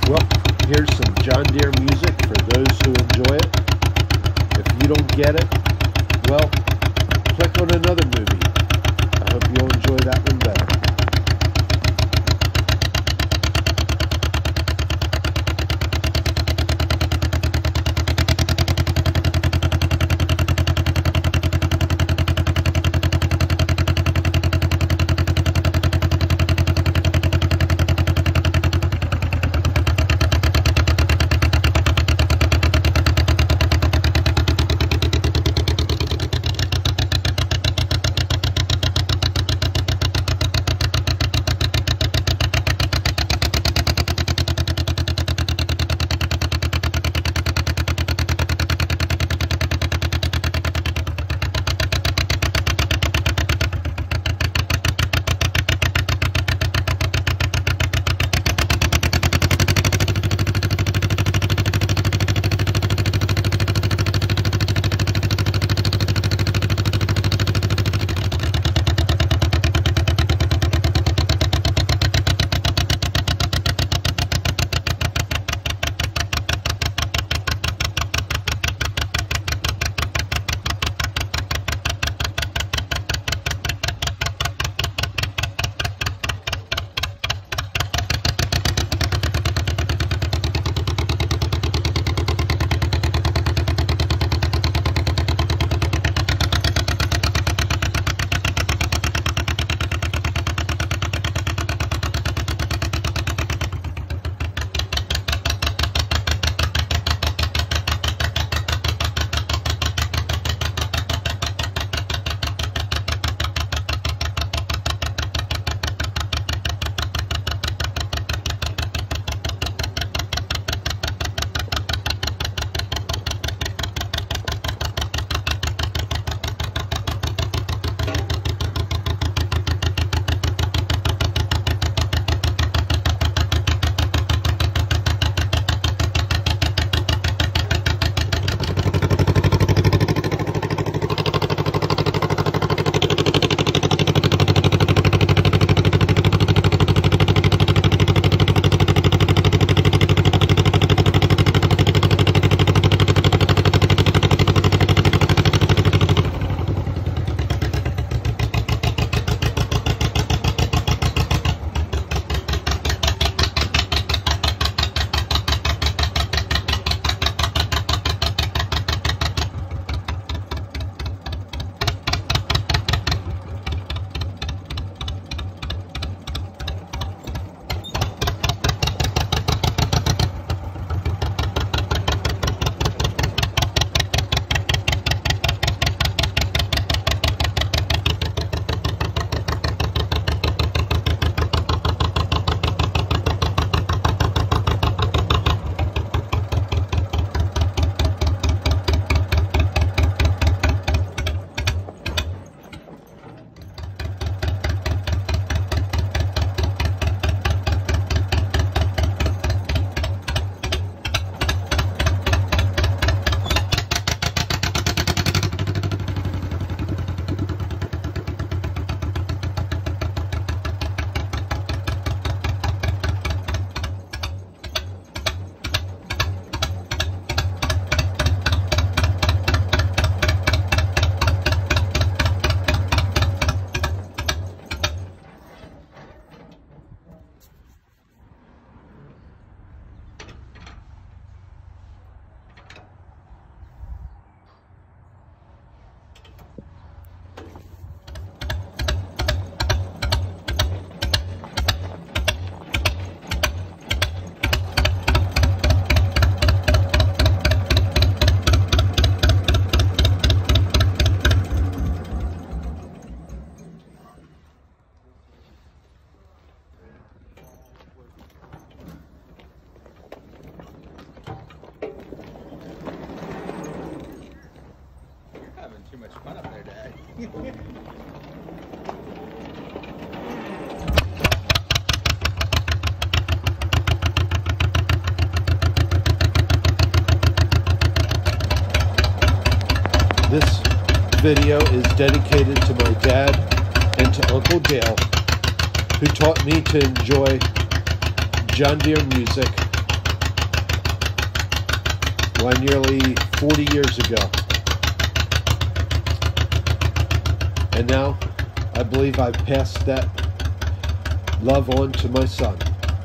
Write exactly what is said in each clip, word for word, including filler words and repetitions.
Well, here's some John Deere music for those who enjoy it. If you don't get it, well, click on another movie. I hope you'll enjoy that one better. Too much fun up there, Dad. This video is dedicated to my dad and to Uncle Dale, who taught me to enjoy John Deere music Why, nearly forty years ago. And now, I believe I've passed that love on to my son.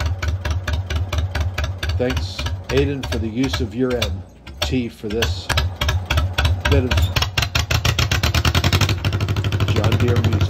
Thanks, Aiden, for the use of your M. T for this bit of John Deere music.